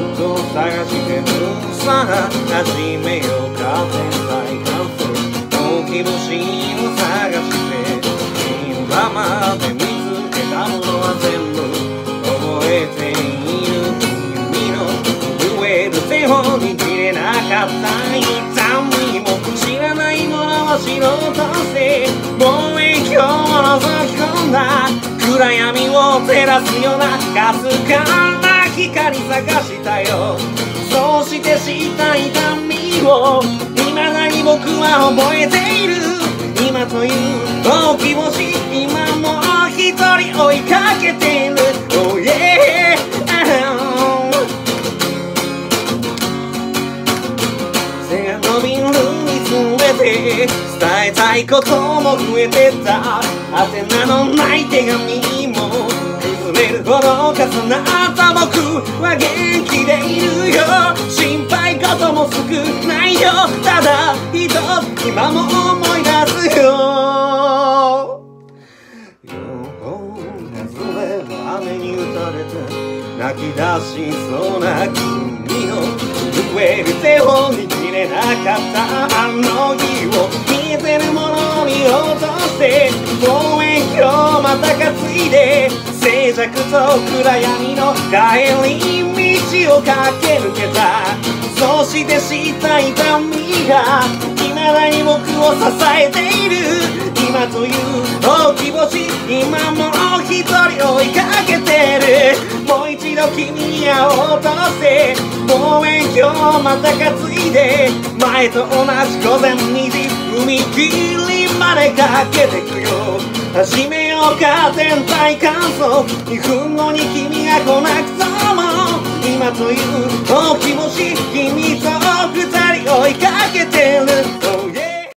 と探してるさあ始めようか天体観測大き星を探して今まで見つけたものは全部覚えている君の震える手を握れなかった痛みも知らないものを知ろうとして望遠鏡を覗き込んだ暗闇を照らすようなかすかな光探したよそうしてした痛みを未だに僕は覚えている今という大き星今も一人追いかけている Oh yeah 背が伸びるにつれて伝えたいことも増えてた宛名のない手紙も崩れるほど重なった僕は元気でいるよ心配事も少ないよただ一つ今も思い出すよようなそれは雨に打たれて泣き出しそうな君の震える手を握れなかったあの日を見えてるものを見ようとして望遠鏡また担いで静寂と暗闇の帰り道を駆け抜けたそしてした痛みが未だに僕を支えている今という大き星今も一人追いかけてるもう一度君に会おうとして望遠鏡また担いで前と同じ午前2時踏切まで駆けてくよ始めようか天体観測2分後に君が来なくとも今という大き星君と二人追いかけてる